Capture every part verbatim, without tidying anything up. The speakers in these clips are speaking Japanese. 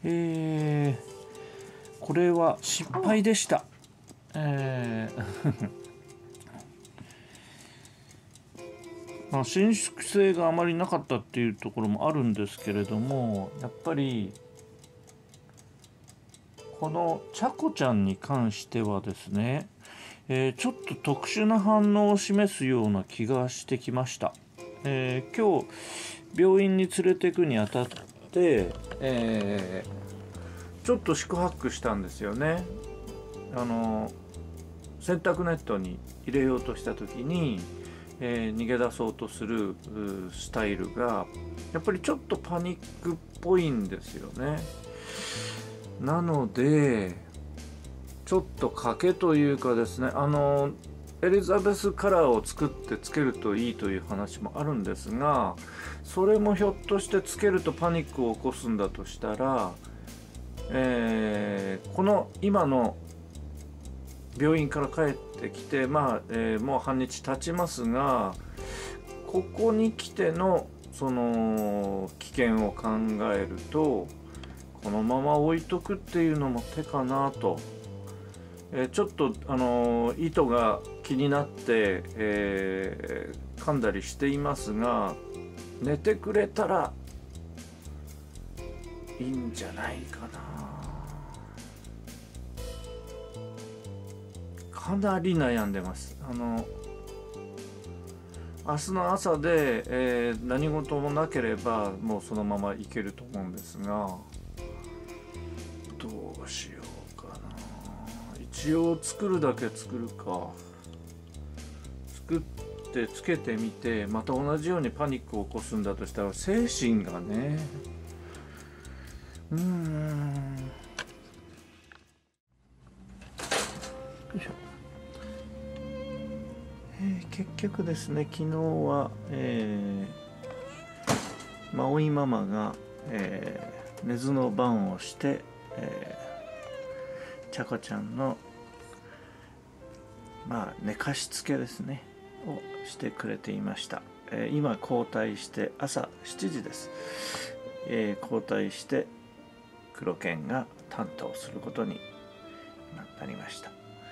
えー、これは失敗でした。えーまあ、伸縮性があまりなかったっていうところもあるんですけれども、やっぱりこのチャコちゃんに関してはですね、えーちょっと特殊な反応を示すような気がしてきました。えー今日病院に連れて行くにあたって、えーちょっと四苦八苦したんですよね。あの洗濯ネットに入れようとした時に、えー逃げ出そうとするスタイルがやっぱりちょっとパニックっぽいんですよね。なのでちょっと賭けというかですね、あのエリザベスカラーを作ってつけるといいという話もあるんですが、それもひょっとしてつけるとパニックを起こすんだとしたら、えーこの今の病院から帰ってきて、まあえーもう半日経ちますが、ここに来てのその危険を考えると、このまま置いとくっていうのも手かなと。えーちょっと、あのー糸が気になって、えー噛んだりしていますが、寝てくれたらいいんじゃないかな。かなり悩んでます。あの明日の朝で、えー何事もなければもうそのままいけると思うんですが、どうしようかな。一応作るだけ作るか。作ってつけてみて、また同じようにパニックを起こすんだとしたら精神がね、うーん、よいしょ。えー結局ですね、昨日は、えー、マオイママが、えー寝ずの番をして、えー、ちゃこちゃんの、まあ、寝かしつけですねをしてくれていました。えー今交代して朝しちじです。えー交代して黒犬が担当することになりました。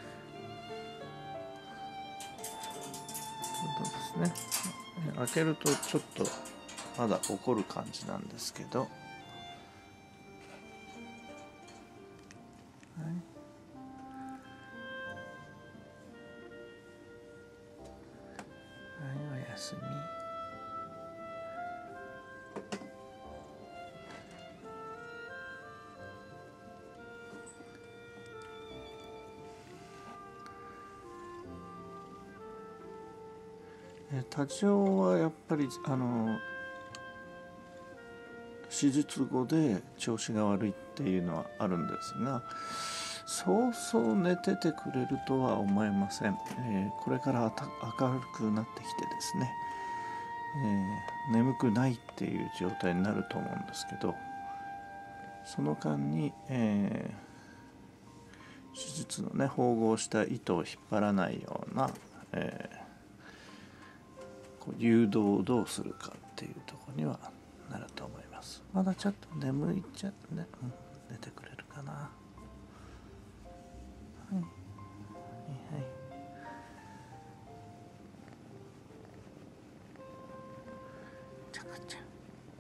そうですね。開けるとちょっとまだ怒る感じなんですけど、はい、はい、おやすみ。え多少はやっぱりあの手術後で調子が悪いっていうのはあるんですが、そうそう寝ててくれるとは思えません。えーこれから明るくなってきてですね、えー眠くないっていう状態になると思うんですけど、その間に、えー手術のね縫合した糸を引っ張らないような、えーこう誘導をどうするかっていうところにはなると思います。まだちょっと眠いっちゃね、うん、寝てくれるかな。はい、はい、ちゃかちゃん。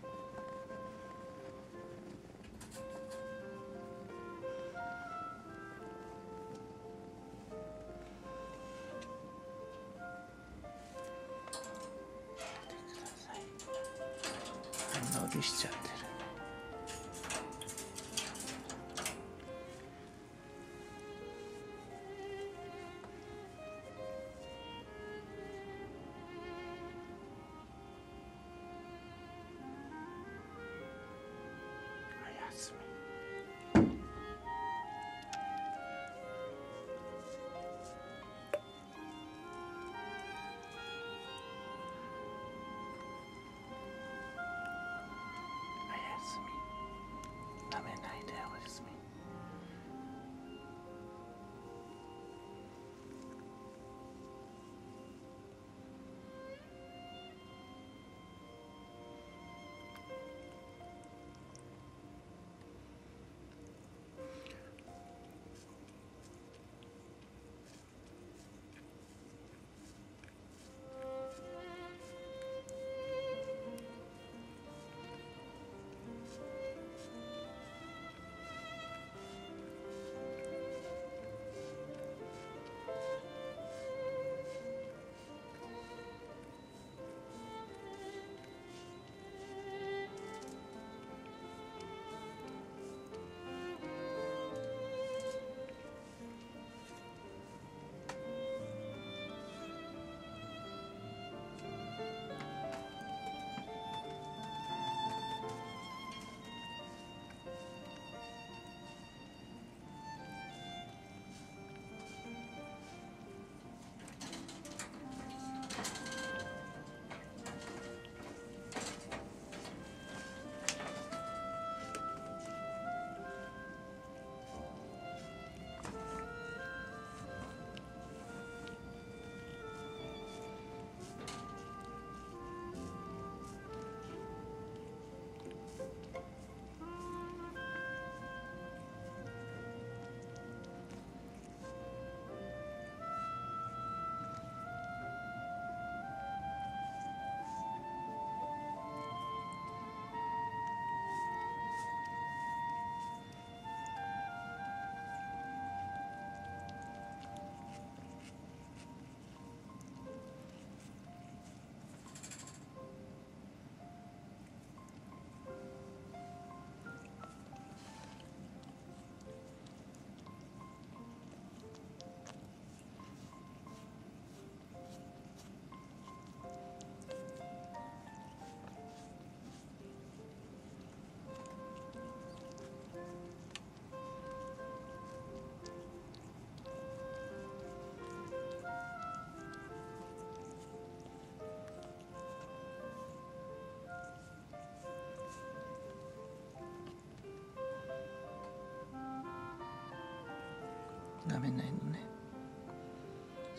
伸びしちゃってる。おやすみ。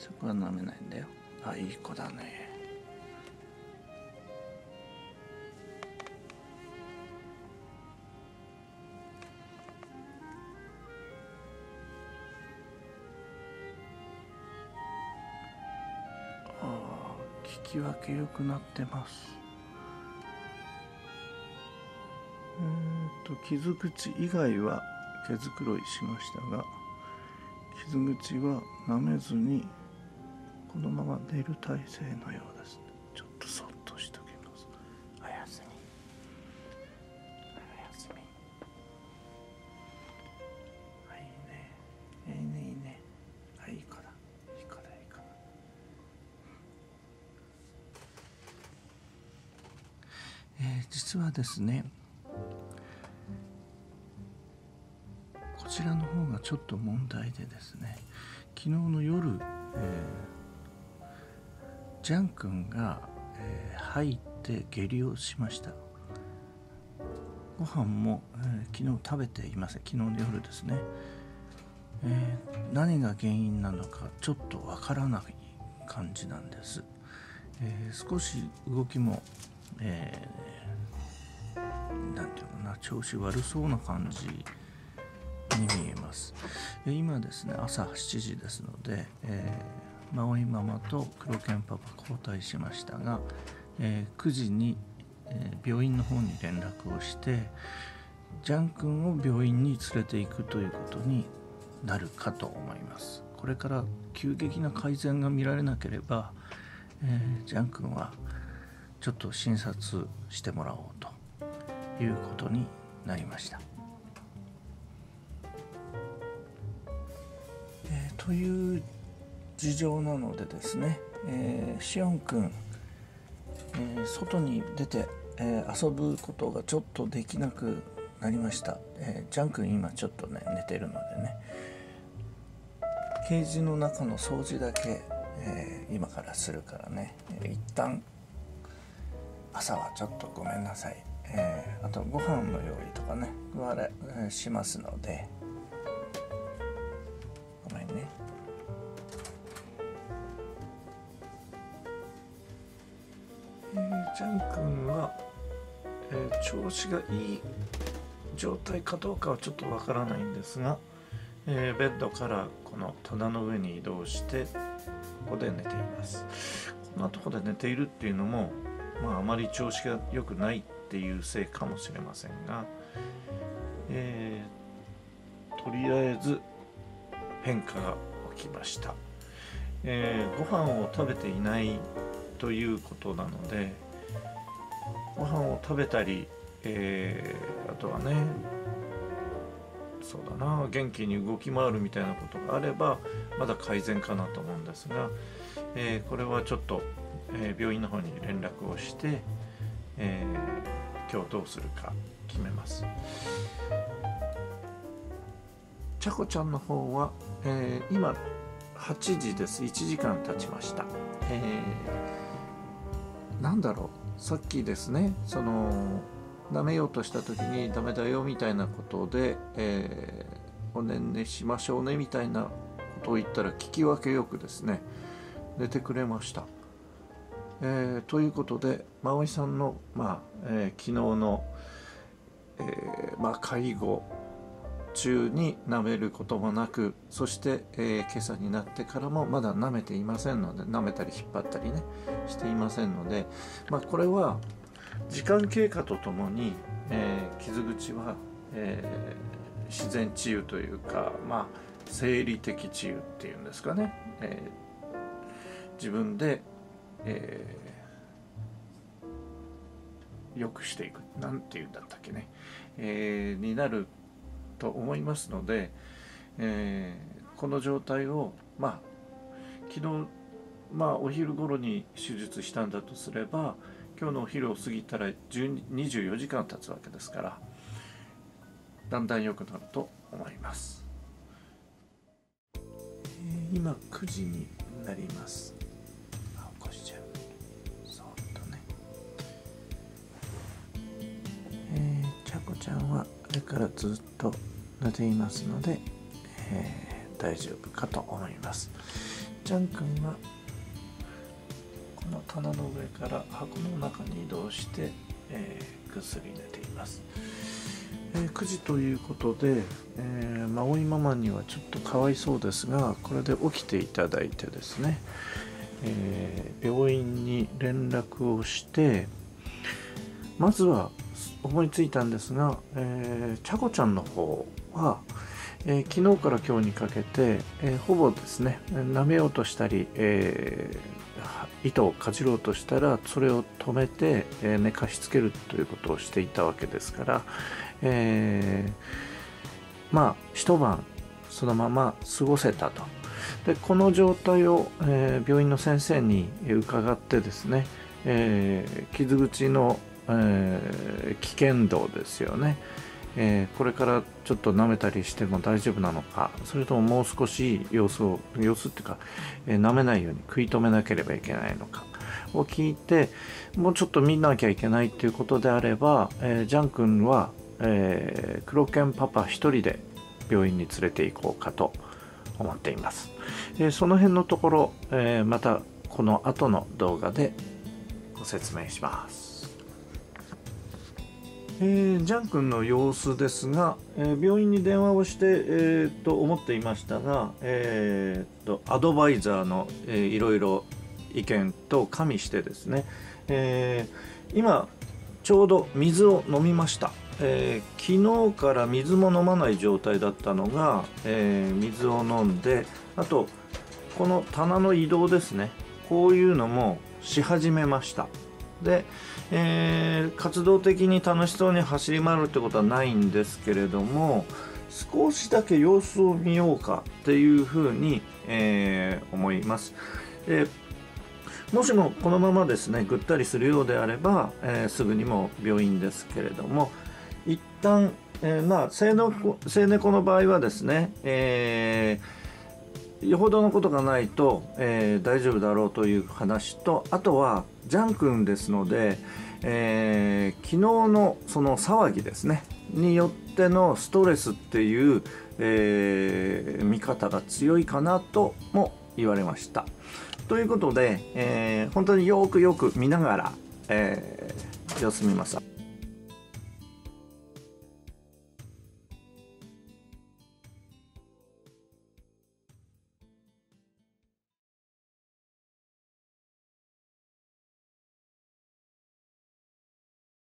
そこは舐めないんだよ。あ、いい子だね。ああ、聞き分け良くなってます。うんと傷口以外は毛づくろいしましたが、傷口は舐めずにこのまま寝る体勢のようです。ちょっとそっとしておきます。おやすみ。おやすみ。あ、いいね。いいね、いいね。あ、いい子だ。いい子だ、いい子だ。えー、実はですね、こちらの方がちょっと問題でですね、昨日の夜、えー、ジャン君が、えー、入って下痢をしました。ご飯も、えー、昨日食べていません。昨日の夜ですね、えー、何が原因なのかちょっとわからない感じなんです。えー、少し動きも、えー、なんていうのかな、調子悪そうな感じに見えます。今ですね、朝しちじですので、えー、マオイママと黒犬パパ交代しましたが、えー、くじに、えー、病院の方に連絡をしてジャン君を病院に連れて行くということになるかと思います。これから急激な改善が見られなければ、えー、ジャン君はちょっと診察してもらおうということになりました。という事情なのでですね、えー、シオン君、えー、外に出て、えー、遊ぶことがちょっとできなくなりました。えー、ジャン君今ちょっとね寝てるのでね、ケージの中の掃除だけ、えー、今からするからね、えー、一旦朝はちょっとごめんなさい、えー、あとご飯の用意とかねは、えー、しますのでごめんね。えー、ジャン君は、えー、調子がいい状態かどうかはちょっとわからないんですが、えー、ベッドからこの棚の上に移動してここで寝ています。こんなところで寝ているっていうのも、まあ、あまり調子が良くないっていうせいかもしれませんが、えー、とりあえず変化が起きました。えー、ご飯を食べていないということなので、ご飯を食べたり、えー、あとはね、そうだな、元気に動き回るみたいなことがあればまだ改善かなと思うんですが、えー、これはちょっと、えー、病院の方に連絡をして、えー、今日どうするか決めます。ちゃこちゃんの方は、えー、今はちじです。いちじかん経ちました。えー、なんだろう、さっきですね、その舐めようとした時にダメだよみたいなことで、えー、おねんねしましょうねみたいなことを言ったら聞き分けよくですね寝てくれました。えー、ということでマオイさんの、まあえー、昨日の、えーまあ、介護中に舐めることもなく、そして、えー、今朝になってからもまだ舐めていませんので、舐めたり引っ張ったりねしていませんので、まあ、これは時間経過とともに、えー、傷口は、えー、自然治癒というか、まあ、生理的治癒っていうんですかね、えー、自分で、えー、良くしていく、なんていうんだったっけね、えー、になると思いますので、えー、この状態を、まあ、昨日、まあ、お昼頃に手術したんだとすれば、今日のお昼を過ぎたらにじゅうよじかん経つわけですから、だんだん良くなると思います。えー、今くじになります。あ、起こしちゃう。そっとね。えー、ちゃこちゃんはあれからずっと寝ていますので、えー、大丈夫かと思います。 ジャン君がこの棚の上から箱の中に移動して、えー、ぐっすり寝ています。えー、くじということで、えー、まおいママにはちょっとかわいそうですが、これで起きていただいてですね、えー、病院に連絡をして、まずは思いついたんですが、えー、ちゃこちゃんの方は、えー、昨日から今日にかけて、えー、ほぼですね舐めようとしたり、えー、糸をかじろうとしたらそれを止めて、えー、寝かしつけるということをしていたわけですから、えー、まあ一晩そのまま過ごせたと。でこの状態を、えー、病院の先生に伺ってですね、えー、傷口の、えー、危険度ですよね、えー、これからちょっと舐めたりしても大丈夫なのか、それとももう少し様子を様子っていうか、えー、舐めないように食い止めなければいけないのかを聞いて、もうちょっと見なきゃいけないということであれば、えー、ジャン君は、えー、黒犬パパ一人で病院に連れて行こうかと思っています。えー、その辺のところ、えー、またこの後の動画でご説明します。えー、ジャン君の様子ですが、えー、病院に電話をして、えー、と思っていましたが、えー、とアドバイザーの、えー、いろいろ意見と加味してですね、えー、今ちょうど水を飲みました。えー、昨日から水も飲まない状態だったのが、えー、水を飲んで、あとこの棚の移動ですね、こういうのもし始めました。で、えー、活動的に楽しそうに走り回るってことはないんですけれども、少しだけ様子を見ようかっていうふうに、えー、思います。でもしもこのままですねぐったりするようであれば、えー、すぐにも病院ですけれども、一旦、えー、まあ成猫、成猫の場合はですね、えー、よほどのことがないと、えー、大丈夫だろうという話と、あとはジャン君ですので、えー、昨日のその騒ぎですねによってのストレスっていう、えー、見方が強いかなとも言われました。ということで、えー、本当によくよく見ながら、えー、様子見ました。